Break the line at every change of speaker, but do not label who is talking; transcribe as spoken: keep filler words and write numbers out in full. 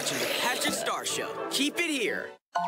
watching the Patrick Star Show. Keep it here.